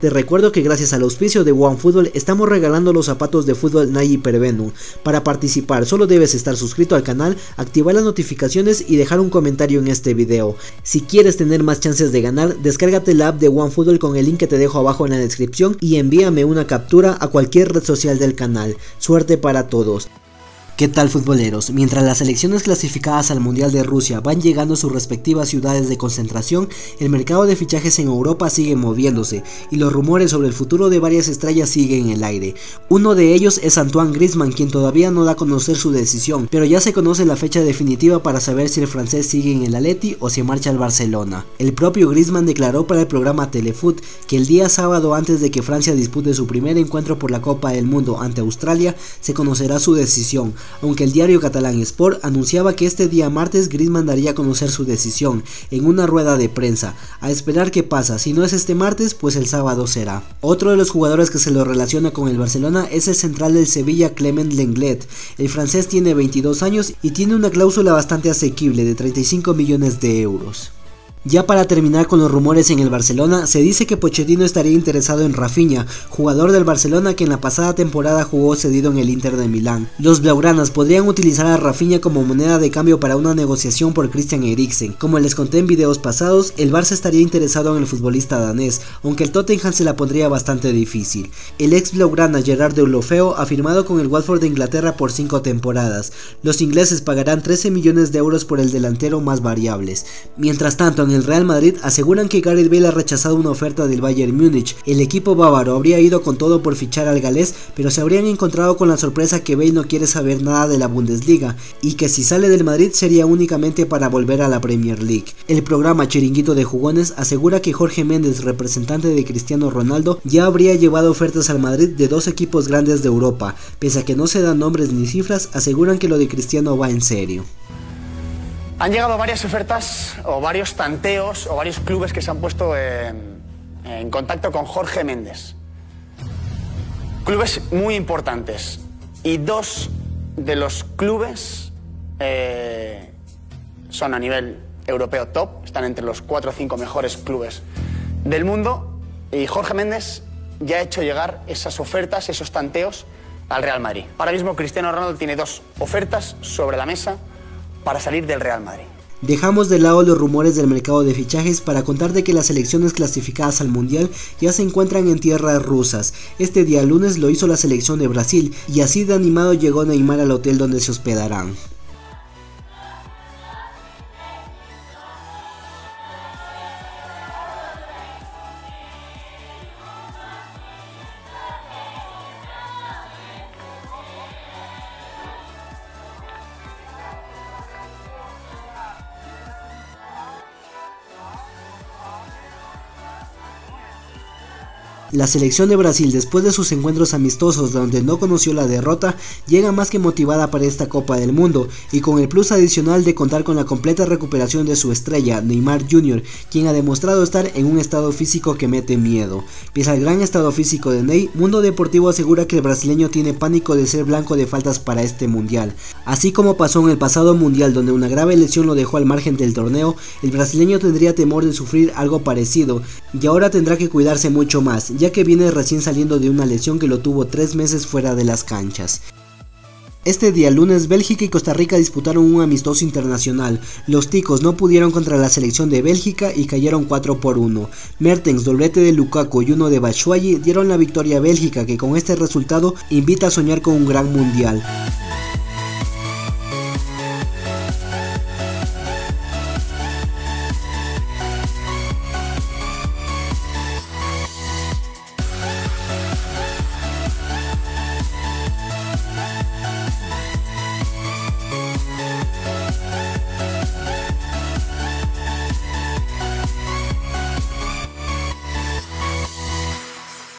Te recuerdo que gracias al auspicio de OneFootball estamos regalando los zapatos de fútbol Nike Hypervenom. Para participar solo debes estar suscrito al canal, activar las notificaciones y dejar un comentario en este video. Si quieres tener más chances de ganar, descárgate la app de OneFootball con el link que te dejo abajo en la descripción y envíame una captura a cualquier red social del canal. Suerte para todos. ¿Qué tal, futboleros? Mientras las selecciones clasificadas al Mundial de Rusia van llegando a sus respectivas ciudades de concentración, el mercado de fichajes en Europa sigue moviéndose y los rumores sobre el futuro de varias estrellas siguen en el aire. Uno de ellos es Antoine Griezmann, quien todavía no da a conocer su decisión, pero ya se conoce la fecha definitiva para saber si el francés sigue en el Atleti o si marcha al Barcelona. El propio Griezmann declaró para el programa Telefoot que el día sábado, antes de que Francia dispute su primer encuentro por la Copa del Mundo ante Australia, se conocerá su decisión. Aunque el diario catalán Sport anunciaba que este día martes Griezmann daría a conocer su decisión en una rueda de prensa. A esperar qué pasa, si no es este martes, pues el sábado será. Otro de los jugadores que se lo relaciona con el Barcelona es el central del Sevilla, Clement Lenglet. El francés tiene 22 años y tiene una cláusula bastante asequible de 35 millones de euros. Ya para terminar con los rumores en el Barcelona, se dice que Pochettino estaría interesado en Rafinha, jugador del Barcelona que en la pasada temporada jugó cedido en el Inter de Milán. Los blaugranas podrían utilizar a Rafinha como moneda de cambio para una negociación por Christian Eriksen. Como les conté en videos pasados, el Barça estaría interesado en el futbolista danés, aunque el Tottenham se la pondría bastante difícil. El ex blaugrana Gerard Deulofeu ha firmado con el Watford de Inglaterra por 5 temporadas. Los ingleses pagarán 13 millones de euros por el delantero más variables. Mientras tanto, en el Real Madrid aseguran que Gareth Bale ha rechazado una oferta del Bayern Múnich. El equipo bávaro habría ido con todo por fichar al galés, pero se habrían encontrado con la sorpresa que Bale no quiere saber nada de la Bundesliga y que si sale del Madrid sería únicamente para volver a la Premier League. El programa Chiringuito de Jugones asegura que Jorge Méndez, representante de Cristiano Ronaldo, ya habría llevado ofertas al Madrid de 2 equipos grandes de Europa. Pese a que no se dan nombres ni cifras, aseguran que lo de Cristiano va en serio. Han llegado varias ofertas o varios tanteos o varios clubes que se han puesto en contacto con Jorge Méndez. Clubes muy importantes. Y 2 de los clubes son a nivel europeo top. Están entre los 4 o 5 mejores clubes del mundo. Y Jorge Méndez ya ha hecho llegar esas ofertas, esos tanteos al Real Madrid. Ahora mismo Cristiano Ronaldo tiene 2 ofertas sobre la mesa para salir del Real Madrid. Dejamos de lado los rumores del mercado de fichajes para contarte que las selecciones clasificadas al Mundial ya se encuentran en tierras rusas. Este día lunes lo hizo la selección de Brasil y así de animado llegó Neymar al hotel donde se hospedarán. La selección de Brasil, después de sus encuentros amistosos donde no conoció la derrota, llega más que motivada para esta Copa del Mundo y con el plus adicional de contar con la completa recuperación de su estrella, Neymar Jr., quien ha demostrado estar en un estado físico que mete miedo. Pese al gran estado físico de Ney, Mundo Deportivo asegura que el brasileño tiene pánico de ser blanco de faltas para este mundial. Así como pasó en el pasado mundial donde una grave lesión lo dejó al margen del torneo, el brasileño tendría temor de sufrir algo parecido y ahora tendrá que cuidarse mucho más, ya que viene recién saliendo de una lesión que lo tuvo 3 meses fuera de las canchas. Este día lunes Bélgica y Costa Rica disputaron un amistoso internacional. Los ticos no pudieron contra la selección de Bélgica y cayeron 4-1. Mertens, doblete de Lukaku y uno de Batshuayi dieron la victoria a Bélgica, que con este resultado invita a soñar con un gran mundial.